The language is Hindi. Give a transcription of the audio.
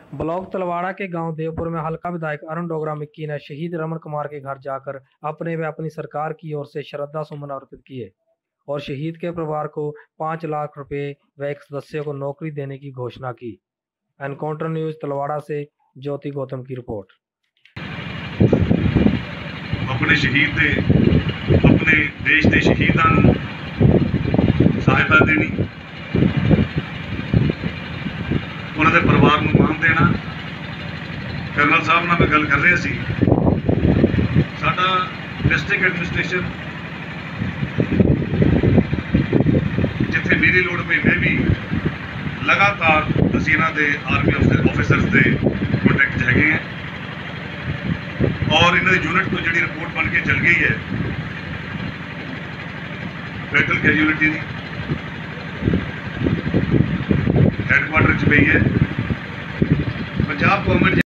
ब्लॉक तलवाड़ा के गांव देवपुर में हल्का विधायक अरुण डोगरा मिक्की ने शहीद रमन कुमार के घर जाकर अपने व अपनी सरकार की ओर से श्रद्धा सुमन अर्पित किए और शहीद के परिवार को 5 लाख रुपए व एक सदस्य को नौकरी देने की घोषणा की। एनकाउंटर न्यूज तलवाड़ा से ज्योति गौतम की रिपोर्ट। अपने शहीद दे अपने देश के शहीदों को सहायता देनी, उन्होंने परिवार को मान देना। कर्नल साहब नाल मैं गल कर रहे सी, साडा डिस्ट्रिक्ट एडमिनिस्ट्रेशन जिथे मेरी लोड़ पे मैं भी लगातार असीं इन्हां दे आर्मी ऑफिसर्स के कॉन्टैक्ट है और इन्हों यूनिट तो जी रिपोर्ट बन के चल गई है फैटल कैजुअलिटी की हैडक्वार्टर च पई है। पंजाब गवर्नमेंट